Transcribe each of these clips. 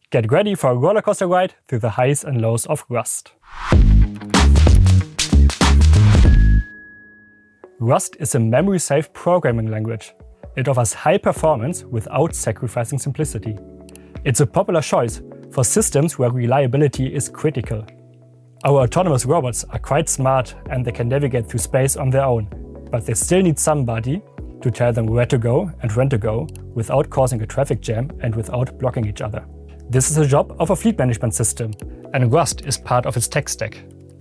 Get ready for a rollercoaster ride through the highs and lows of Rust. Rust is a memory-safe programming language. It offers high performance without sacrificing simplicity. It's a popular choice for systems where reliability is critical. Our autonomous robots are quite smart and they can navigate through space on their own, but they still need somebody to tell them where to go and when to go without causing a traffic jam and without blocking each other. This is the job of a fleet management system, and Rust is part of its tech stack.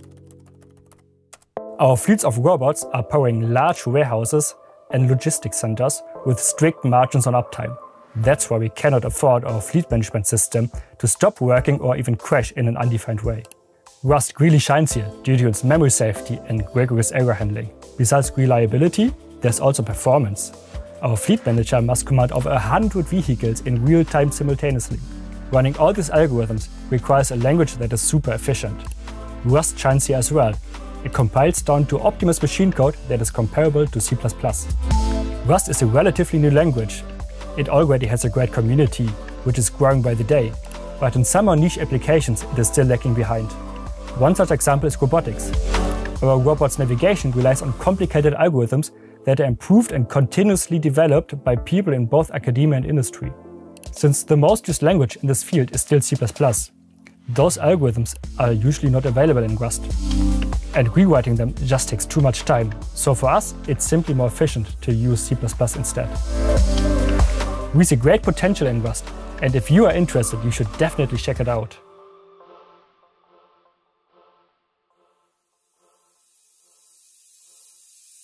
Our fleets of robots are powering large warehouses and logistics centers with strict margins on uptime. That's why we cannot afford our fleet management system to stop working or even crash in an undefined way. Rust really shines here due to its memory safety and rigorous error handling. Besides reliability, there's also performance. Our fleet manager must command over 100 vehicles in real time simultaneously. Running all these algorithms requires a language that is super efficient. Rust shines here as well. It compiles down to optimized machine code that is comparable to C++. Rust is a relatively new language. It already has a great community, which is growing by the day, but in some more niche applications it is still lagging behind. One such example is robotics. Our robot's navigation relies on complicated algorithms that are improved and continuously developed by people in both academia and industry. Since the most used language in this field is still C++, those algorithms are usually not available in Rust. And rewriting them just takes too much time, so for us it's simply more efficient to use C++ instead. We see great potential in Rust, and if you are interested, you should definitely check it out.